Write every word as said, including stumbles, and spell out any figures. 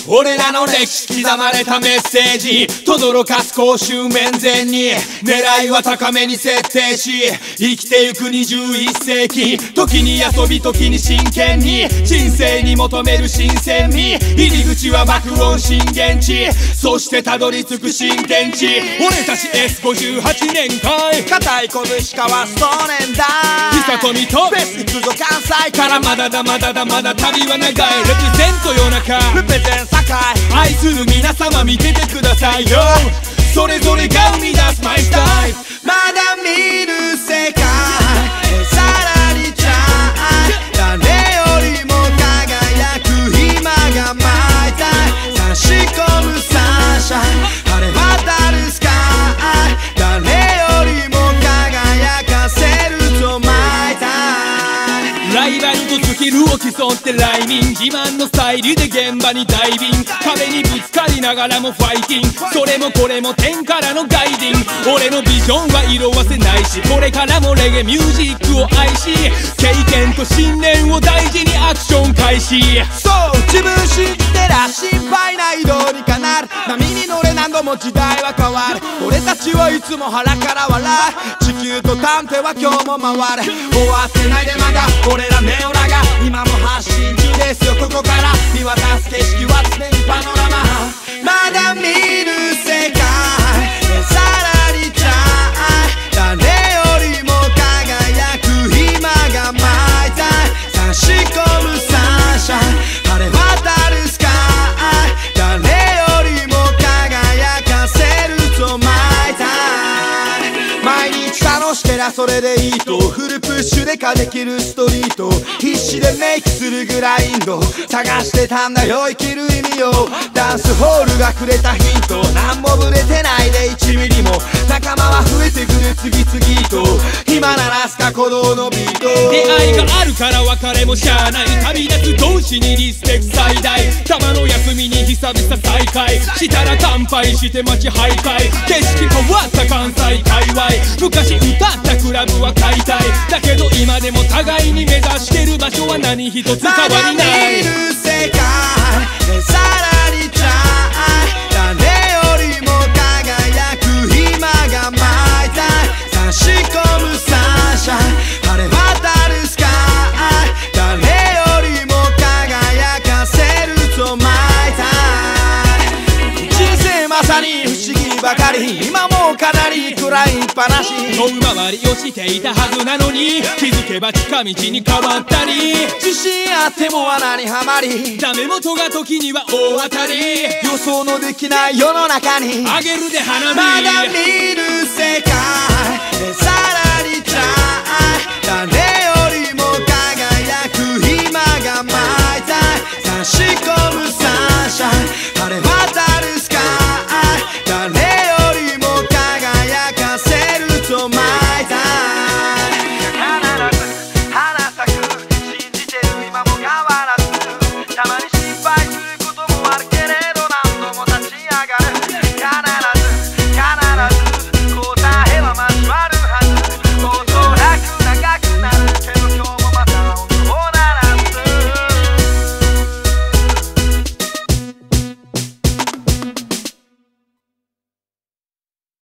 俺らの歴史刻まれたメッセージ轟かす公衆面前に狙いは高めに設定し生きてゆくにじゅういっせいき時に遊び時に真剣に人生に求める新鮮味入り口は爆音震源地そしてたどり着く新天地俺たち エスごじゅうはち 年会固い拳交わす少年だ久富とベース行くぞ関西からまだだまだだまだ旅は長いレプゼント夜中ルペゼン堺愛する皆様見ててくださいよそれぞれが生み出すマイスタイルまだ見る世界さらにチャン誰よりも輝く今がマイタイム差し込むサンシャイン晴れ渡るスカイ誰よりも輝かせるぞマイタイムライバルとスキルを競ってライミン自慢のスタイルで現場にダイビン壁にぶつかりながらもファイティンそれもこれも天からのガイディン俺のビジョンは色褪せないしこれからもレゲミュージックを愛し経験と信念を大事にアクション開始そう自分信じてら心配ないどうにかなる波に乗れ何度も時代は変わる俺たちはいつも腹から笑う地球と探偵は今日も回れ終わってないでまだ俺らネオラが今も発信中ですよここから見渡す景色は常にパノラマまだ見る世界さらにチャン誰よりも輝く今がマイタイム差し込むサンシャイン晴れ渡るスカイ誰よりも輝かせるぞマイタイム毎日楽しけりゃそれでいいとフルプッシュでかできるストリート必死でメイクするグラインド探してたんだよ生きる意味をダンスホールがくれたヒント何もブレてないでいちミリも仲間は増えてくる次々と今ならすか鼓動のビート出会いがあるから別れもしゃあない旅立つ同士にリスペクト最大たまの休みに久々再会したら乾杯して街徘徊景色変わった関西界隈昔歌ったクラブは解体だけど今でも互いに目指してる場所は何一つ変わりないまだ見る世界さらにチャン誰よりも輝く今がマイタイム差し込むサンシャイン晴れ渡るスカイ誰よりも輝かせるぞマイタイム人生まさに不思議ばかり今もかなり暗い話遠回りをしていたはずなのに気づけば近道に変わったり自信あっても罠にはまりダメ元が時には大当たり予想のできない世の中にあげるで花火まだ見る世界さらにチャン